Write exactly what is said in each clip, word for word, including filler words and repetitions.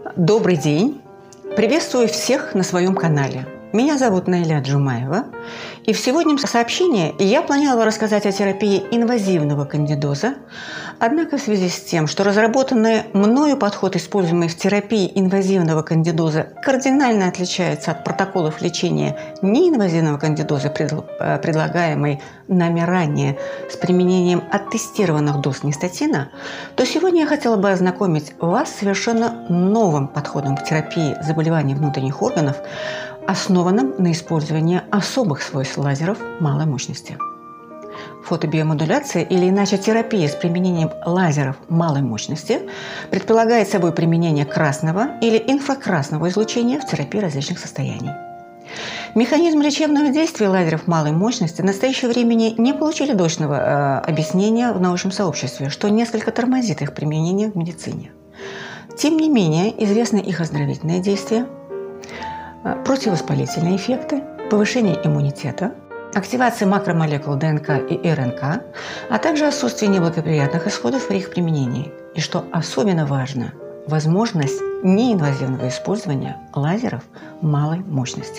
Добрый день! Приветствую всех на своем канале. Меня зовут Наиля Джумаева, и в сегодняшнем сообщении я планировала рассказать о терапии инвазивного кандидоза, однако в связи с тем, что разработанный мною подход, используемый в терапии инвазивного кандидоза, кардинально отличается от протоколов лечения неинвазивного кандидоза, предлагаемой нами ранее с применением оттестированных доз нистатина, то сегодня я хотела бы ознакомить вас с совершенно новым подходом к терапии заболеваний внутренних органов, основанным на использовании особых свойств лазеров малой мощности. Фотобиомодуляция, или иначе терапия с применением лазеров малой мощности, предполагает собой применение красного или инфракрасного излучения в терапии различных состояний. Механизм лечебного действия лазеров малой мощности в настоящее время не получили точного э, объяснения в научном сообществе, что несколько тормозит их применение в медицине. Тем не менее, известны их оздоровительные действия, противовоспалительные эффекты, повышение иммунитета, активация макромолекул ДНК и РНК, а также отсутствие неблагоприятных исходов при их применении. И что особенно важно, возможность неинвазивного использования лазеров малой мощности.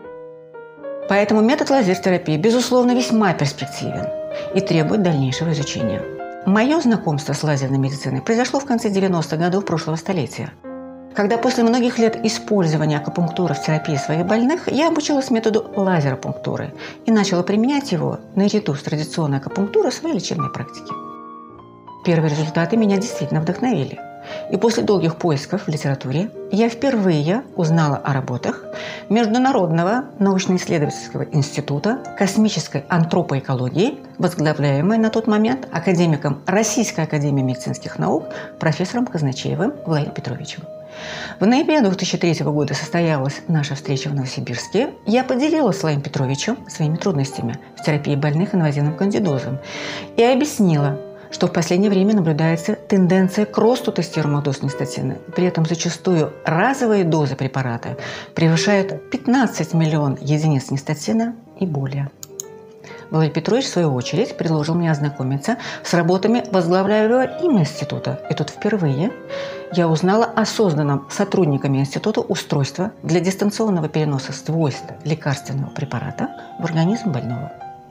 Поэтому метод лазер-терапии, безусловно, весьма перспективен и требует дальнейшего изучения. Мое знакомство с лазерной медициной произошло в конце девяностых годов прошлого столетия, когда после многих лет использования акупунктуры в терапии своих больных я обучилась методу лазеропунктуры и начала применять его наряду с традиционной акупунктурой в своей лечебной практике. Первые результаты меня действительно вдохновили. И после долгих поисков в литературе я впервые узнала о работах Международного научно-исследовательского института космической антропоэкологии, возглавляемой на тот момент академиком Российской академии медицинских наук профессором Казначеевым Владимиром Петровичем. В ноябре две тысячи третьего года состоялась наша встреча в Новосибирске. Я поделилась с Владимиром Петровичем своими трудностями в терапии больных инвазивным кандидозом и объяснила, что в последнее время наблюдается тенденция к росту тестируемых доз нистатина. При этом зачастую разовые дозы препарата превышают пятнадцать миллионов единиц нистатина и более. Владимир Петрович, в свою очередь, предложил мне ознакомиться с работами возглавляемого им института. И тут впервые я узнала о созданном сотрудниками института устройство для дистанционного переноса свойств лекарственного препарата в организм больного.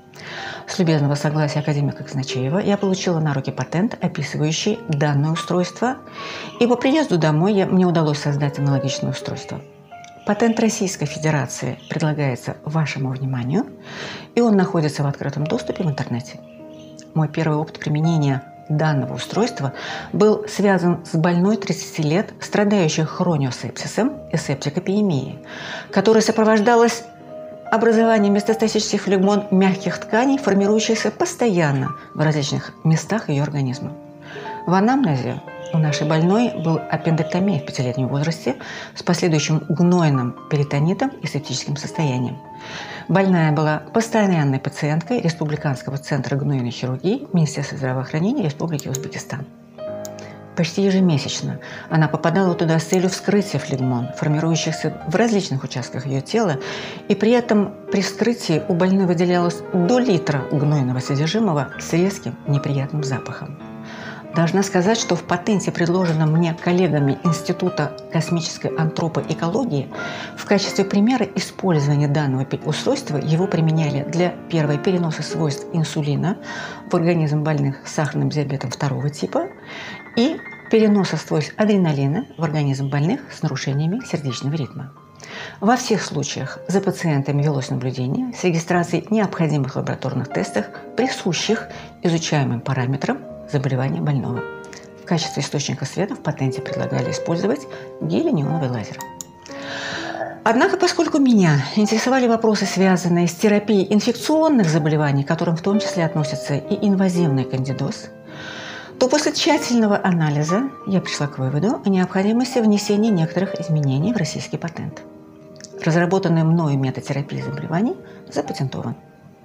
С любезного согласия академика Казначеева я получила на руки патент, описывающий данное устройство, и по приезду домой я, мне удалось создать аналогичное устройство. Патент Российской Федерации предлагается вашему вниманию, и он находится в открытом доступе в интернете. Мой первый опыт применения данного устройства был связан с больной тридцати лет, страдающей хрониосепсисом и септикопиемией, которая сопровождалась образованием метастатических флегмон мягких тканей, формирующихся постоянно в различных местах ее организма. В анамнезе у нашей больной был аппендэктомия в пятилетнем возрасте с последующим гнойным перитонитом и септическим состоянием. Больная была постоянной пациенткой Республиканского центра гнойной хирургии Министерства здравоохранения Республики Узбекистан. Почти ежемесячно она попадала туда с целью вскрытия флегмон, формирующихся в различных участках ее тела, и при этом при вскрытии у больной выделялось до литра гнойного содержимого с резким неприятным запахом. Должна сказать, что в патенте, предложенном мне коллегами Института космической антропоэкологии, в качестве примера использования данного устройства его применяли для первого переноса свойств инсулина в организм больных с сахарным диабетом второго типа и переноса свойств адреналина в организм больных с нарушениями сердечного ритма. Во всех случаях за пациентами велось наблюдение с регистрацией необходимых лабораторных тестов, присущих изучаемым параметрам заболевания больного. В качестве источника света в патенте предлагали использовать гелий-неоновый лазер. Однако, поскольку меня интересовали вопросы, связанные с терапией инфекционных заболеваний, к которым в том числе относится и инвазивный кандидоз, то после тщательного анализа я пришла к выводу о необходимости внесения некоторых изменений в российский патент. Разработанный мною метод терапии заболеваний запатентован.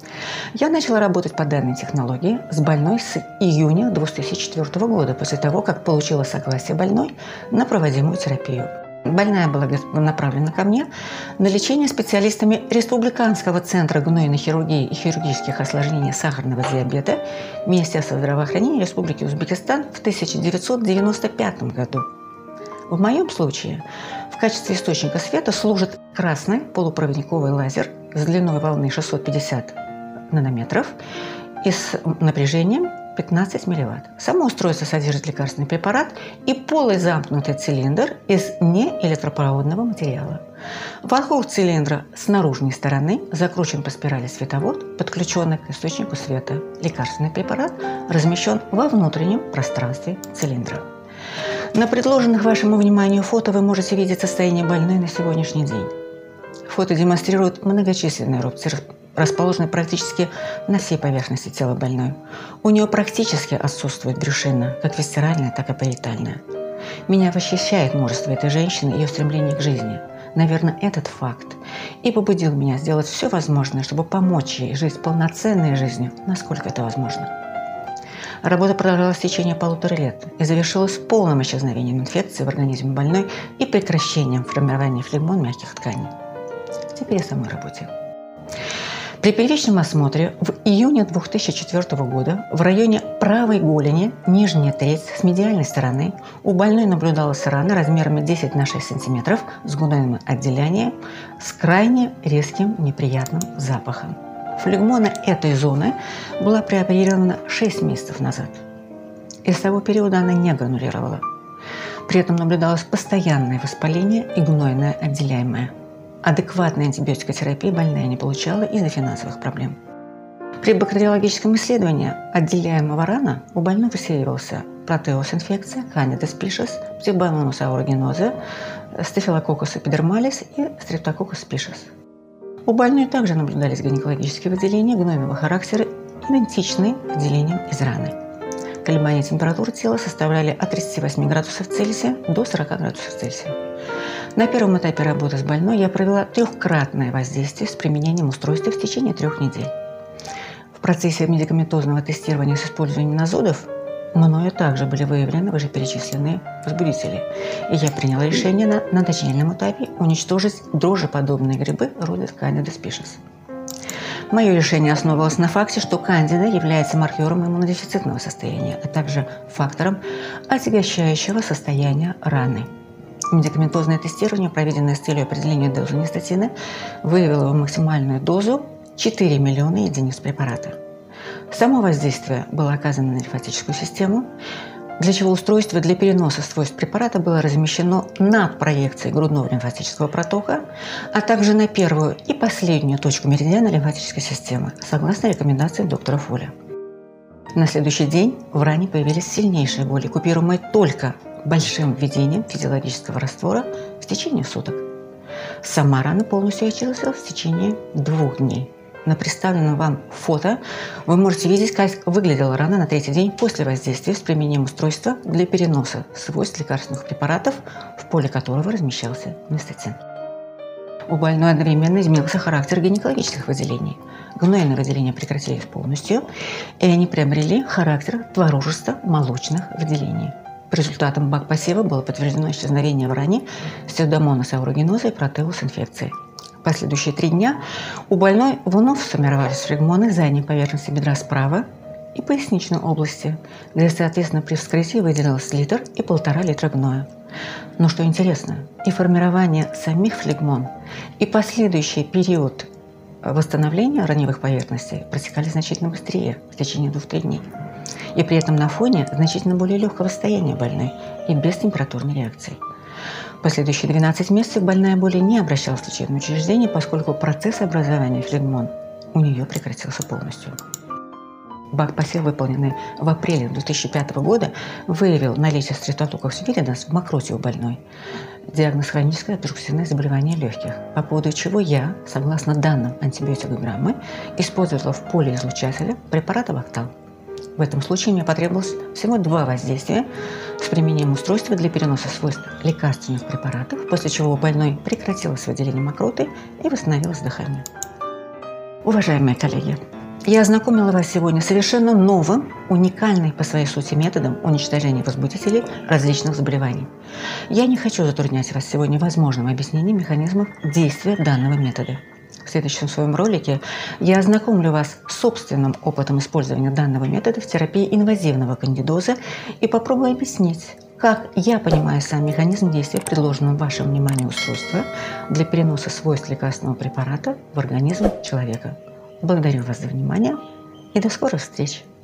Я начала работать по данной технологии с больной с июня две тысячи четвёртого года, после того, как получила согласие больной на проводимую терапию. Больная была направлена ко мне на лечение специалистами Республиканского центра гнойной хирургии и хирургических осложнений сахарного диабета Министерства здравоохранения Республики Узбекистан в тысяча девятьсот девяносто пятом году. В моем случае в качестве источника света служит красный полупроводниковый лазер с длиной волны шестьсот пятьдесят нанометров и с напряжением пятнадцать милливатт. Само устройство содержит лекарственный препарат и полый замкнутый цилиндр из неэлектропроводного материала. Вокруг цилиндра с наружной стороны закручен по спирали световод, подключенный к источнику света. Лекарственный препарат размещен во внутреннем пространстве цилиндра. На предложенных вашему вниманию фото вы можете видеть состояние больной на сегодняшний день. Фото демонстрирует многочисленные рубцы, расположенные практически на всей поверхности тела больной. У нее практически отсутствует брюшина, как висцеральная, так и париетальная. Меня восхищает мужество этой женщины и ее стремление к жизни. Наверное, этот факт и побудил меня сделать все возможное, чтобы помочь ей жить полноценной жизнью, насколько это возможно. Работа продолжалась в течение полутора лет и завершилась полным исчезновением инфекции в организме больной и прекращением формирования флегмон мягких тканей. Теперь о самой работе. При первичном осмотре в июне две тысячи четвёртого года в районе правой голени, нижняя треть с медиальной стороны, у больной наблюдалась рана размерами десять на шесть сантиметров с гнойным отделянием с крайне резким неприятным запахом. Флегмона этой зоны была прооперирована шесть месяцев назад. Из того периода она не гранулировала. При этом наблюдалось постоянное воспаление и гнойное отделяемое. Адекватной антибиотикотерапии больная не получала из-за финансовых проблем. При бактериологическом исследовании отделяемого рана у больной высеивался протеус-инфекция, Candida species, псевдомонас аэрuginosa, стафилококкус эпидермалис и стрептококкус species. У больной также наблюдались гинекологические выделения гнойного характера, идентичные выделениям из раны. Колебания температуры тела составляли от тридцати восьми градусов Цельсия до сорока градусов Цельсия. На первом этапе работы с больной я провела трехкратное воздействие с применением устройства в течение трех недель. В процессе медикаментозного тестирования с использованием нозодов мною также были выявлены вышеперечисленные возбудители, и я приняла решение на, на начальном этапе уничтожить дрожжеподобные грибы рода Candida species. Мое решение основывалось на факте, что кандида является маркером иммунодефицитного состояния, а также фактором отягощающего состояния раны. Медикаментозное тестирование, проведенное с целью определения дозы нистатина, выявило максимальную дозу четыре миллиона единиц препарата. Само воздействие было оказано на лимфатическую систему, для чего устройство для переноса свойств препарата было размещено над проекцией грудного лимфатического протока, а также на первую и последнюю точку меридиана лимфатической системы, согласно рекомендациям доктора Фоля. На следующий день в ране появились сильнейшие боли, купируемые только большим введением физиологического раствора в течение суток. Сама рана полностью очистилась в течение двух дней. На представленном вам фото вы можете видеть, как выглядела рана на третий день после воздействия с применением устройства для переноса свойств лекарственных препаратов, в поле которого размещался нистатин. У больной одновременно изменился характер гинекологических выделений. Гнойные выделения прекратились полностью, и они приобрели характер творожисто-молочных выделений. По результатам бак-посева было подтверждено исчезновение в ране псевдомонас аэрuginosa и протеус-инфекции. В последующие три дня у больной вновь сформировались флегмоны задней поверхности бедра справа и поясничной области, где, соответственно, при вскрытии выделилось литр и полтора литра гноя. Но что интересно, и формирование самих флегмон, и последующий период восстановления раневых поверхностей протекали значительно быстрее, в течение двух-трех дней. И при этом на фоне значительно более легкого состояния больной и без температурной реакции. В последующие двенадцать месяцев больная более не обращалась в лечебное учреждение, поскольку процесс образования флегмон у нее прекратился полностью. Бак-посев, выполненный в апреле две тысячи пятого года, выявил наличие стрептококкус вириденс в мокроте у больной. Диагноз хроническое обструктивное заболевание легких, по поводу чего я, согласно данным антибиотикограммы, использовала в поле излучателя препарат Авактал. В этом случае мне потребовалось всего два воздействия с применением устройства для переноса свойств лекарственных препаратов, после чего у больной прекратилось выделение мокроты и восстановилось дыхание. Уважаемые коллеги, я ознакомила вас сегодня с совершенно новым, уникальным по своей сути методом уничтожения возбудителей различных заболеваний. Я не хочу затруднять вас сегодня возможным объяснением механизмов действия данного метода. В следующем своем ролике я ознакомлю вас с собственным опытом использования данного метода в терапии инвазивного кандидоза и попробую объяснить, как я понимаю сам механизм действия предложенного вашему вниманию устройства для переноса свойств лекарственного препарата в организм человека. Благодарю вас за внимание и до скорых встреч!